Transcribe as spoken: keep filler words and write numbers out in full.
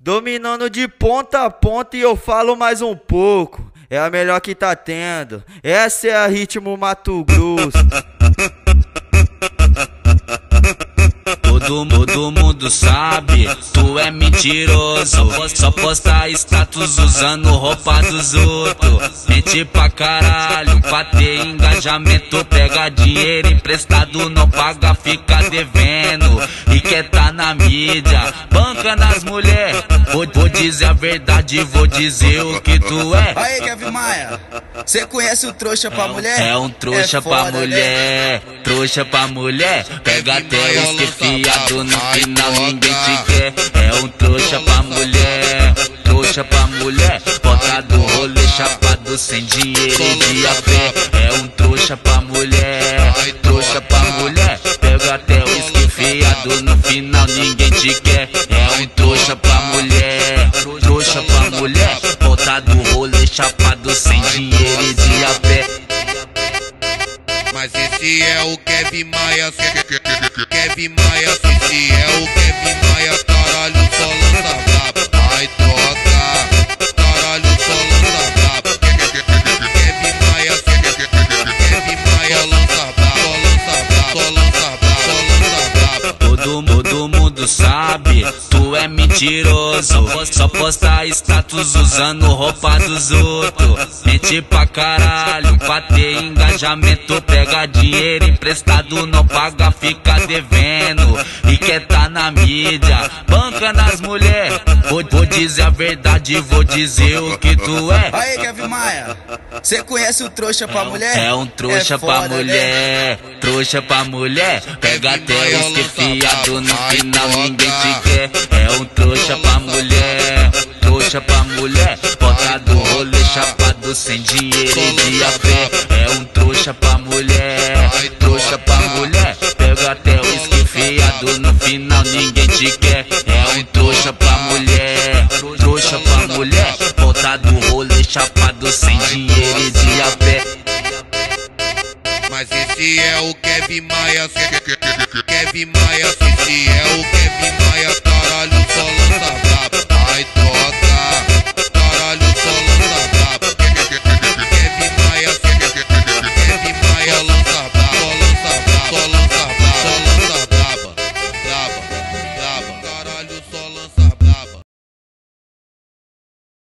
Dominando de ponta a ponta e eu falo mais um pouco. É a melhor que tá tendo. Essa é a Ritmo Mato Grosso. Todo, todo mundo sabe, tu é mentiroso. Só posta status usando roupa dos outros. Mente pra caralho, pra ter engajamento. Pega dinheiro emprestado, não paga, fica devendo. E quer tá na mídia, banca nas mulheres. Vou, vou dizer a verdade, vou dizer o que tu é. Aí, Kevin Maia, cê conhece o trouxa pra mulher? É um trouxa é pra foda, mulher, né? Trouxa pra mulher. Pega até o esquefiado, no final ninguém te quer. É um trouxa pra mulher, trouxa pra mulher. Bota do rolê chapado, sem dinheiro e de a pé. É um trouxa pra mulher, trouxa pra mulher. Pega até o esquefiado, no final ninguém te quer. É um trouxa pra mulher, trouxa pra mulher. Bota do rolê chapado, sem dinheiro e de a pé. Mas esse é o Kevin Maia, Kevin Maia, esse é o Kevin Maia, caralho, só lança braba, vai troca, caralho, só lança braba, Kevin Maia, Kevin Maia, lança braba, só lança braba, só lança braba, só lança braba. Todo, todo mundo sabe, tu é mentiroso. Só posta status usando roupa dos outros. Mente pra caralho, pra ter engajamento. Pega dinheiro emprestado, não paga, fica devendo. E quer tá na mídia, banca nas mulheres. Vou, vou dizer a verdade, vou dizer o que tu é. Aí, Kevin Maia, cê conhece o trouxa pra mulher? É um trouxa é pra foda, mulher, né? Trouxa pra mulher. Pega até o esquefiado, no final ninguém te quer. É um trouxa pra mulher, trouxa pra mulher. Bota do rolê chapado, sem dinheiro e de a pé. É um trouxa pra mulher, trouxa pra mulher. Pega até o esquefiado, no final ninguém te quer. É um trouxa pra mulher, trouxa pra mulher. Bota do rolê chapado, sem dinheiro e de a pé. Mas esse é o Kevin Maia, Kevin Maia, esse é o Kevin Maia, caralho, só lança braba, vai troca.